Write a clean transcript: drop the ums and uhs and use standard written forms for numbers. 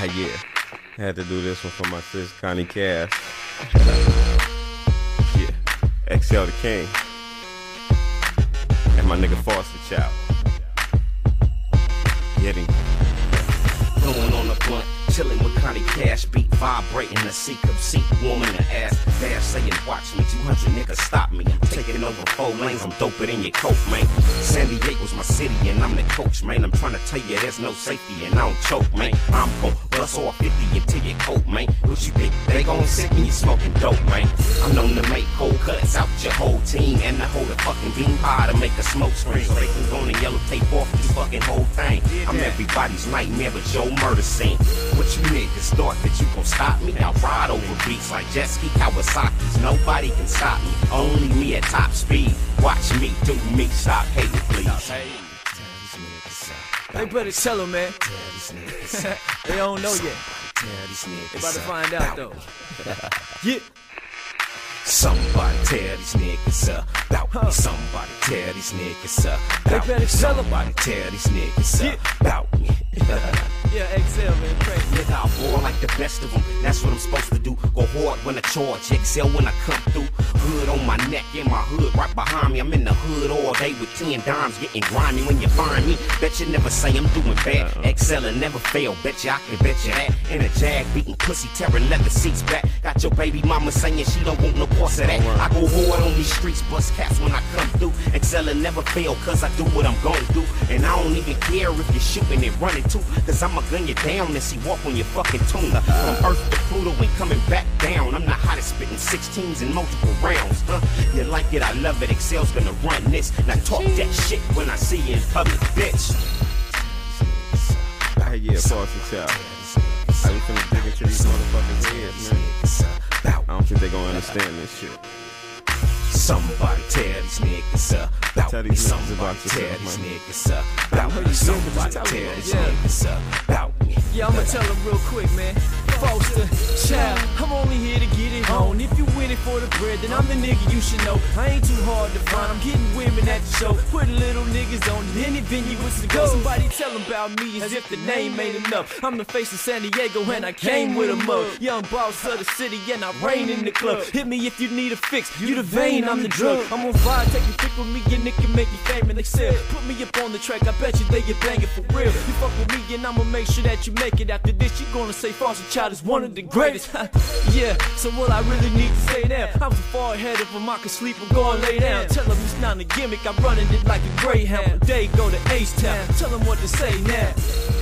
Yeah, had to do this one for my sis Connie Cass. Yeah, XL the King. And my nigga Foster Child. Getting Going on a blunt, chilling with Connie Cash, beat vibrating the C-cup seat, warming the ass. Dash saying, watch me, 200 niggas stop me. I'm taking over 4 lanes, I'm doper than your coke, man. San Diego's my city and I'm the coach, man. I'm trying to tell you there's no safety and I don't choke, man. I'm gon' bust all 50 until you coke, man. What you think, they gon' sick when you smoking dope, man? I'm known to make cold cuts out your whole team and to hold a fucking bean pie to make a smoke screen so they can go and yellow tape off this fucking whole thing. I'm everybody's nightmare but your murder scene. What you niggas thought that you gon' stop me? I'll ride over beats like jet ski Kawasaki's. Nobody can stop me, only me at top speed. Watch me do me, stop hating please. They better tell them, man. They don't know yet. They about to find out though. Yeah. Somebody tell these niggas about me. Somebody tell these niggas about They better tell 'em. Somebody tell these niggas about me. Yeah, XL, man, crazy. Nigga, I war like the best of them. That's what I'm supposed to do. Go hard when I charge, XL when I come through. Hood on my neck, in my hood right behind me. I'm in the hood all day with 10 dimes, getting grimy when you find me. Bet you never say I'm doing bad. XL and never fail. Bet you I can bet you that. In a Jag, beating pussy, tearing leather seats back. Got your baby mama saying she don't want no parts of that. I go hard on these streets, bust cats when I come through. XL and never fail, cause I do what I'm gon' do. And I don't even care if you're shooting and running too. Cause I'ma gun you down and see walk on your fucking tuna. From Earth to Pluto and coming back down. I'm the hottest spitting 16s in multiple rounds. You like it, I love it. XL's gonna run this. Now talk that shit when I see you in public, bitch. yeah, Foster Child. I was finna dig into these motherfuckers' heads, man. I don't think they gonna understand this shit. Somebody tell these niggas about me. Somebody tell these niggas about me. Somebody tell these niggas about me. Yeah, I'ma tell them real quick, man. Foster Child, I'm only here to get it on. If you win it for the bread, then I'm the nigga you should know. I ain't too hard to find, I'm getting women at the show. Putting little niggas on in any venue it's to go. Somebody tell them about me as if the name ain't enough. I'm the face of San Diego and I came with a mug. Young boss of the city and I reign in the club. Hit me if you need a fix, you the vein, I'm the drug. I'm on fire, take a pick with me and it can make you famous. They said, put me up on the track, I bet you they get banging for real. You fuck with me and I'ma make sure that you make it. After this you gonna say Foster Child is one of the greatest. Yeah, so what I really need to say now, I'm so far ahead of them I can sleep or go and lay down. Tell them it's not a gimmick, I'm running it like a Greyhound. They go to H-Town, tell them what to say now.